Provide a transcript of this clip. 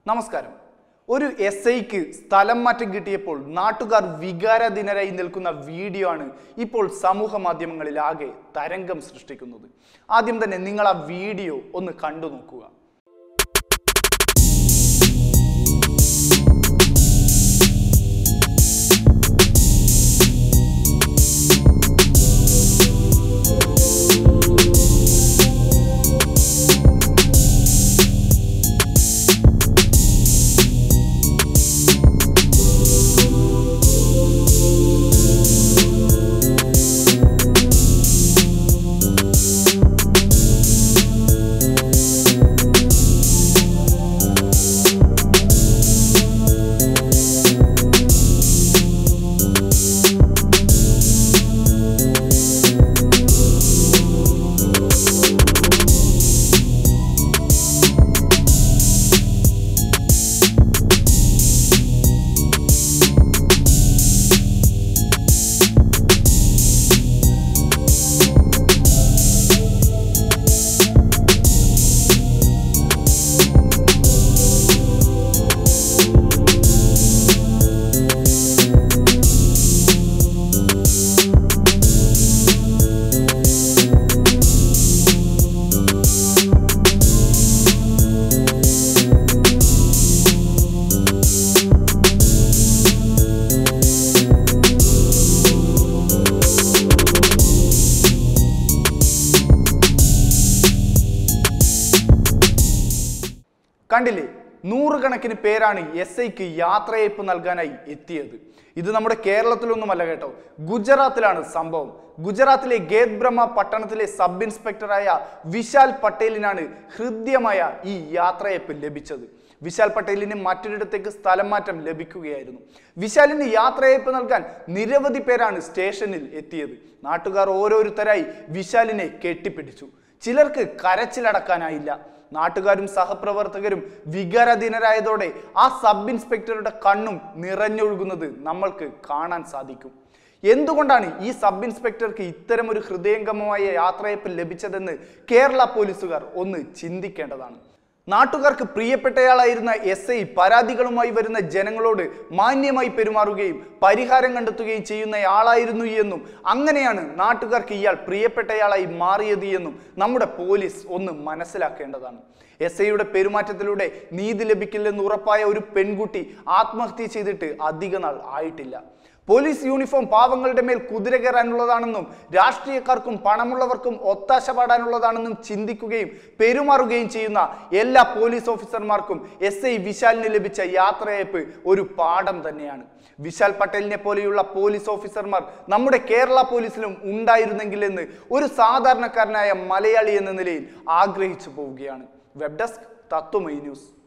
നമസ്കാരം. ഒരു എസ്ഐക്ക് സ്ഥലം മാറ്റം കിട്ടിയപ്പോൾ നാട്ടുകാർ വികാരാധീനരായി നിൽക്കുന്ന വീഡിയോ ആണ് ഇപ്പോൾ സമൂഹ മാധ്യമങ്ങളിൽ ആകെ തരംഗം സൃഷ്ടിക്കുന്നത്. ആദ്യം തന്നെ നിങ്ങൾ ആ വീഡിയോ ഒന്ന് കണ്ടു നോക്കുക. കണ്ടില്ലേ, നൂറുകണക്കിന് പേരാണ് എസ്ഐക്ക് യാത്രയയപ്പ് നൽകാനായി എത്തിയത്. ഇത് നമ്മുടെ കേരളത്തിലൊന്നുമല്ല കേട്ടോ, ഗുജറാത്തിലാണ് സംഭവം. ഗുജറാത്തിലെ ഗേത് ബ്രഹ്മ പട്ടണത്തിലെ സബ് ഇൻസ്പെക്ടറായ വിശാൽ പട്ടേലിനാണ് ഹൃദ്യമായ ഈ യാത്രയയപ്പ് ലഭിച്ചത്. വിശാൽ പട്ടേലിന് മറ്റൊരിടത്തേക്ക് സ്ഥലം മാറ്റം ലഭിക്കുകയായിരുന്നു. വിശാലിന് യാത്രയയപ്പ് നൽകാൻ നിരവധി പേരാണ് സ്റ്റേഷനിൽ എത്തിയത്. നാട്ടുകാർ ഓരോരുത്തരായി വിശാലിനെ കെട്ടിപ്പിടിച്ചു. ചിലർക്ക് കരച്ചിലടക്കാനായില്ല. നാട്ടുകാരും സഹപ്രവർത്തകരും വികാരാധീനരായതോടെ ആ സബ് ഇൻസ്പെക്ടറുടെ കണ്ണും നിറഞ്ഞൊഴുകുന്നത് നമ്മൾക്ക് കാണാൻ സാധിക്കും. എന്തുകൊണ്ടാണ് ഈ സബ് ഇൻസ്പെക്ടർക്ക് ഇത്തരം ഒരു ഹൃദയംഗമമായ യാത്രയയപ്പ് ലഭിച്ചതെന്ന് കേരള പോലീസുകാർ ഒന്ന് ചിന്തിക്കേണ്ടതാണ്. നാട്ടുകാർക്ക് പ്രിയപ്പെട്ടയാളായിരുന്ന എസ്ഐ പരാതികളുമായി വരുന്ന ജനങ്ങളോട് മാന്യമായി പെരുമാറുകയും പരിഹാരം കണ്ടെത്തുകയും ചെയ്യുന്നയാളായിരുന്നു എന്നും അങ്ങനെയാണ് നാട്ടുകാർക്ക് ഇയാൾ പ്രിയപ്പെട്ടയാളായി മാറിയത് എന്നും നമ്മുടെ പോലീസ് ഒന്ന് മനസ്സിലാക്കേണ്ടതാണ്. എസ്ഐയുടെ പെരുമാറ്റത്തിലൂടെ നീതി ലഭിക്കില്ലെന്ന് ഉറപ്പായ ഒരു പെൺകുട്ടി ആത്മഹത്യ ചെയ്തിട്ട് അധിക നാൾ ആയിട്ടില്ല. പോലീസ് യൂണിഫോം പാവങ്ങളുടെ മേൽ കുതിര കയറാനുള്ളതാണെന്നും രാഷ്ട്രീയക്കാർക്കും പണമുള്ളവർക്കും ഒത്താശ പാടാനുള്ളതാണെന്നും ചിന്തിക്കുകയും പെരുമാറുകയും ചെയ്യുന്ന എല്ലാ പോലീസ് ഓഫീസർമാർക്കും എസ്ഐ വിശാലിന് ലഭിച്ച യാത്രയയപ്പ് ഒരു പാഠം തന്നെയാണ്. വിശാൽ പട്ടേലിനെ പോലെയുള്ള പോലീസ് ഓഫീസർമാർ നമ്മുടെ കേരള പോലീസിലും ഉണ്ടായിരുന്നെങ്കിലെന്ന് ഒരു സാധാരണക്കാരനായ മലയാളി എന്ന നിലയിൽ ആഗ്രഹിച്ചു പോവുകയാണ്. Web desk Tatwamayi news.